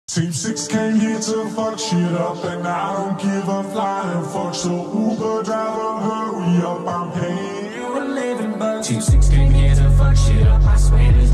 Team 6 came here to fuck shit up, and I don't give a flying fuck. So Uber driver, hurry up, I'm paying you a living buck. Team 6 came here to fuck shit up, I swear this